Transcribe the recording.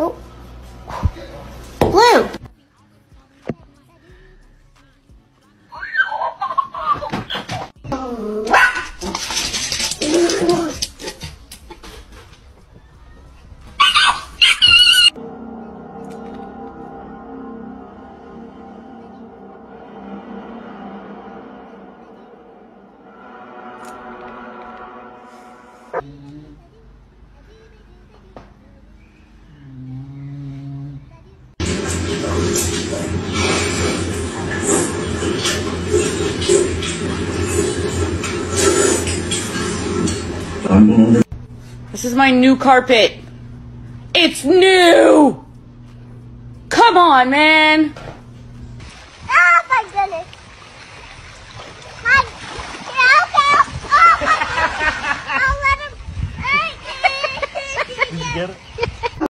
Oh. Blue! This is my new carpet. It's new! Come on, man! Oh my goodness! I'll let him. Did you get it?